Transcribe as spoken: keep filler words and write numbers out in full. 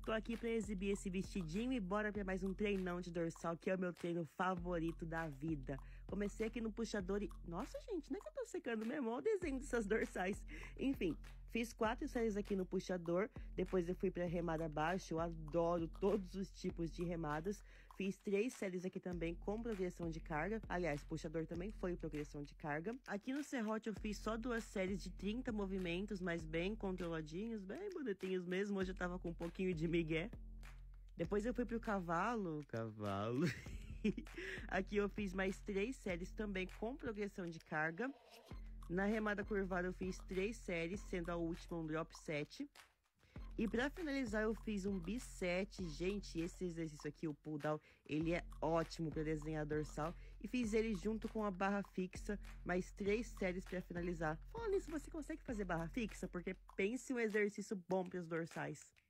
Tô aqui pra exibir esse vestidinho e bora pra mais um treinão de dorsal, que é o meu treino favorito da vida. Comecei aqui no puxador e... Nossa, gente, não é que eu tô secando mesmo? Olha o desenho dessas dorsais. Enfim, fiz quatro séries aqui no puxador, depois eu fui pra remada abaixo. Eu adoro todos os tipos de remadas. Fiz três séries aqui também com progressão de carga. Aliás, puxador também foi progressão de carga. Aqui no serrote eu fiz só duas séries de trinta movimentos, mas bem controladinhos, bem bonitinhos mesmo. Hoje eu tava com um pouquinho de migué. Depois eu fui pro cavalo. Cavalo. Aqui eu fiz mais três séries também com progressão de carga. Na remada curvada eu fiz três séries, sendo a última um drop set. E pra finalizar eu fiz um bisete. Gente, esse exercício aqui, o pull down, ele é ótimo pra desenhar dorsal. E fiz ele junto com a barra fixa, mais três séries pra finalizar. Falando nisso, você consegue fazer barra fixa? Porque pense um exercício bom pros dorsais.